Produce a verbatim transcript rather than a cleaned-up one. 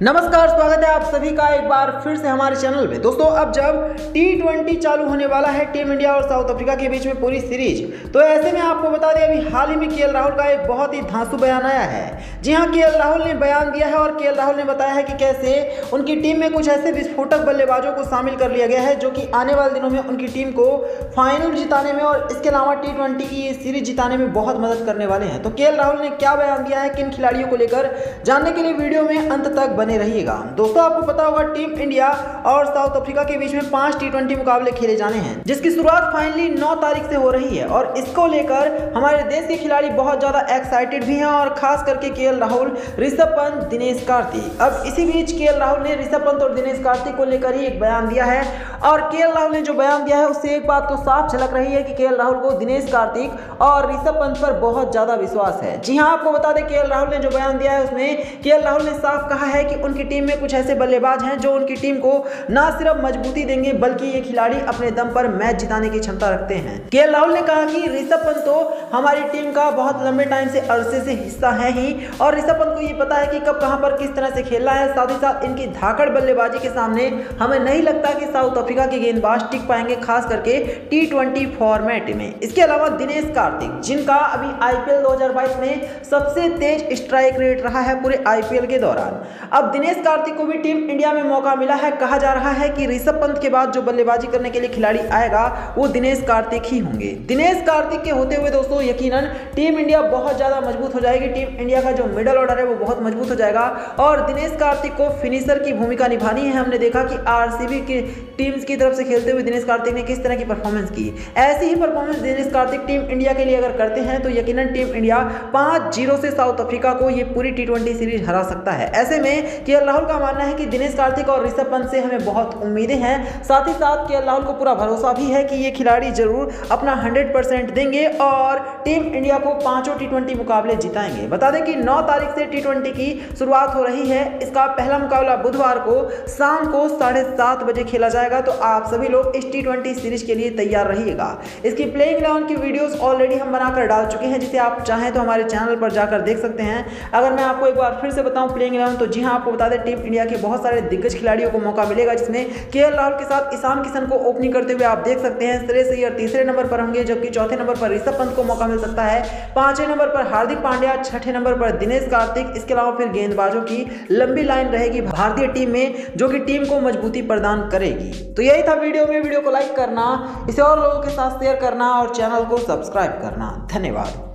नमस्कार, स्वागत है आप सभी का एक बार फिर से हमारे चैनल में। दोस्तों, अब जब टी ट्वेंटी चालू होने वाला है टीम इंडिया और साउथ अफ्रीका के बीच में पूरी सीरीज, तो ऐसे में आपको बता दें अभी हाल ही में केएल राहुल का एक बहुत ही धांसू बयान आया है। जी हां, केएल राहुल ने बयान दिया है और केएल राहुल ने बताया है कि कैसे उनकी टीम में कुछ ऐसे विस्फोटक बल्लेबाजों को शामिल कर लिया गया है जो कि आने वाले दिनों में उनकी टीम को फाइनल जिताने में और इसके अलावा टी ट्वेंटी की ये सीरीज जिताने में बहुत मदद करने वाले हैं। तो केएल राहुल ने क्या बयान दिया है, किन खिलाड़ियों को लेकर, जानने के लिए वीडियो में अंत तक बने रहिएगा। दोस्तों, आपको पता होगा टीम इंडिया और साउथ अफ्रीका के बीच में पांच टी ट्वेंटी मुकाबले खेले जाने हैं, जिसकी शुरुआत फाइनली नौ तारीख से हो रही है और इसको लेकर हमारे देश के खिलाड़ी बहुत ज्यादा एक्साइटेड भी हैं और खास करके केएल राहुल, ऋषभ पंत, दिनेश कार्तिक। अब इसी बीच केएल राहुल ने ऋषभ पंत और दिनेश कार्तिक को लेकर ही एक बयान दिया है और केएल राहुल ने जो बयान दिया है उससे एक बात तो साफ झलक रही है कि केएल राहुल को दिनेश कार्तिक और ऋषभ पंत पर बहुत ज्यादा विश्वास है। जी हां, आपको बता दें केएल राहुल ने जो बयान दिया है उसमें केएल राहुल ने साफ कहा है कि उनकी टीम में कुछ ऐसे बल्लेबाज हैं जो उनकी टीम को ना सिर्फ मजबूती देंगे बल्कि ये खिलाड़ी अपने दम पर मैच जिताने की क्षमता रखते हैं। केएल राहुल ने कहा कि ऋषभ पंत तो हमारी टीम का बहुत लंबे टाइम से अरसे से हिस्सा है ही और ऋषभ पंत को ये पता है कि कब कहां पर किस तरह से खेलना है। साथ ही साथ इनकी धाकड़ बल्लेबाजी के सामने हमें नहीं लगता कि साउथ अफ्रीका के गेंदबाज टिक पाएंगे, खास करके टी ट्वेंटी फॉर्मेट में। इसके अलावा दिनेश कार्तिक, जिनका अभी आईपीएल दो हज़ार बाईस में सबसे तेज स्ट्राइक रेट रहा है पूरे आईपीएल के दौरान, अब दिनेश कार्तिक को भी टीम इंडिया में मौका मिला है। कहा जा रहा है कि ऋषभ पंत के बाद जो बल्लेबाजी करने के लिए खिलाड़ी आएगा वो दिनेश कार्तिक ही होंगे। दिनेश कार्तिक के होते हुए दोस्तों यकीनन टीम इंडिया बहुत ज्यादा मजबूत हो जाएगी। टीम इंडिया का जो मिडल ऑर्डर है वो बहुत मजबूत हो जाएगा और दिनेश कार्तिक को फिनिशर की भूमिका निभानी है। हमने देखा कि आरसीबी की टीम्स की तरफ से खेलते हुए दिनेश कार्तिक ने किस तरह की परफॉर्मेंस की। ऐसी ही performance Dinesh Karthik team India के लिए अगर करते हैं तो यकीनन टीम इंडिया पांच जीरो से साउथ अफ्रीका को ये पूरी टी ट्वेंटी सीरीज हरा सकता है। ऐसे में केएल राहुल का मानना है कि दिनेश कार्तिक और ऋषभ पंत से हमें बहुत उम्मीदें हैं। साथ ही साथ केएल राहुल को पूरा भरोसा भी है कि ये खिलाड़ी जरूर अपना हंड्रेड परसेंट देंगे और टीम इंडिया को पांचों टी ट्वेंटी मुकाबले जिताएंगे। बता दें कि नौ तारीख से टी ट्वेंटी की शुरुआत हो रही है। इसका पहला मुकाबला बुधवार को शाम को साढ़े सात बजे खेला जाएगा, तो आप सभी लोग इस टी ट्वेंटी सीरीज के लिए तैयार रहिएगा। इसकी प्लेइंग इलेवन की वीडियोस ऑलरेडी हम बनाकर डाल चुके हैं, जिसे आप चाहें तो हमारे चैनल पर जाकर देख सकते हैं। अगर मैं आपको एक बार फिर से बताऊं प्लेइंग इलेवन, तो जी हां, आपको बता दें टीम इंडिया के बहुत सारे दिग्गज खिलाड़ियों को मौका मिलेगा, जिसमें केएल राहुल के साथ ईशान किशन को ओपनिंग करते हुए आप देख सकते हैं। श्रेयस अय्यर तीसरे नंबर पर होंगे, जबकि चौथे नंबर पर ऋषभ पंत को मौका मिल सकता है। पांचवें नंबर पर हार्दिक पांड्या, छठे नंबर पर दिनेश कार्तिक। इसके अलावा फिर गेंदबाजों की लंबी लाइन रहेगी भारतीय टीम में, जो कि टीम को मजबूती प्रदान करेगी। तो यही था वीडियो में। वीडियो को लाइक करना, इसे और लोगों के साथ शेयर करना और चैनल को सब्सक्राइब करना। धन्यवाद।